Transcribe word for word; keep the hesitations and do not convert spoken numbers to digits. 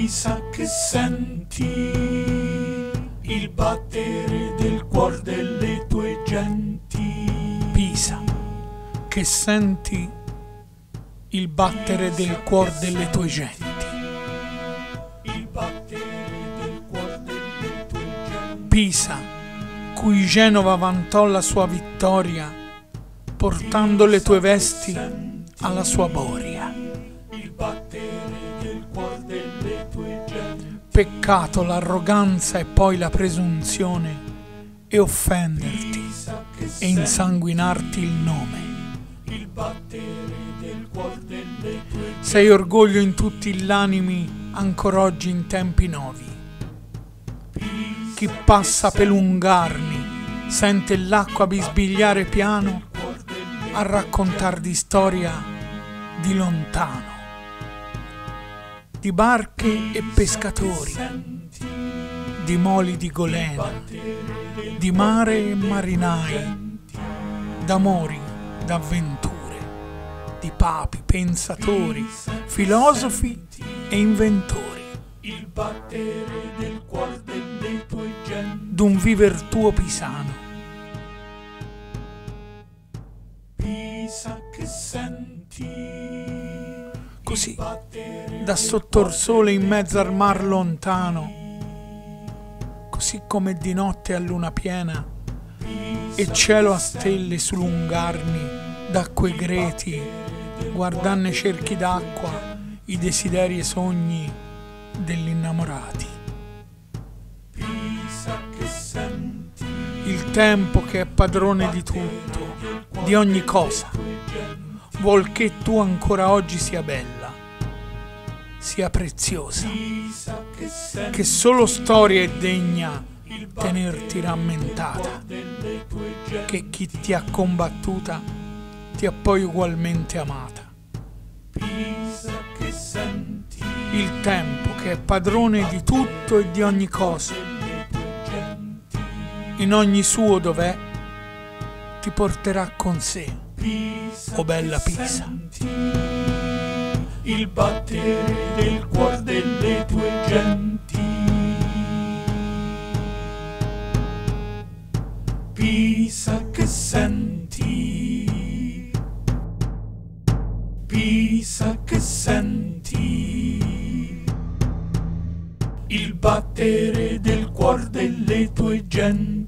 Pisa, che senti il battere del cuor delle tue genti. Pisa, che senti il battere del cuor delle tue genti. Il battere del cuor delle tue genti. Pisa, cui Genova vantò la sua vittoria, portando le tue vesti alla sua boria. Il battere del cuor delle tue genti. Peccato l'arroganza e poi la presunzione, e offenderti e insanguinarti il nome. Il battere del cuor delle tue genti. Sei orgoglio in tutti gli animi ancor oggi in tempi novi. Chi passa per lungarni sente l'acqua bisbigliare piano a raccontar di storia di lontano, di barche e pescatori, di moli di golena, di mare e marinai, d'amori, d'avventure, di papi, pensatori, filosofi e inventori, Il battere del cuor delle tue genti. d'un viver tuo pisano. Pisa, che senti Così, da sotto il sole in mezzo al mar lontano, così come di notte a luna piena e cielo a stelle su lungarni d'acque greti, guardanne cerchi d'acqua i desideri e i sogni degli innamorati. Pisa, che senti Il tempo che è padrone di tutto, di ogni cosa, vuol che tu ancora oggi sia bella, sia preziosa, Pisa, che senti che solo storia è degna tenerti rammentata, delle tue genti. che chi ti ha combattuta ti ha poi ugualmente amata. Pisa, che senti Il tempo che è padrone di tutto e di ogni cosa, delle tue genti. in ogni suo dov'è, ti porterà con sé, Pisa, o bella che Pisa. senti il battere del cuor delle tue genti. Pisa, che senti Pisa, che senti il battere del cuor delle tue genti.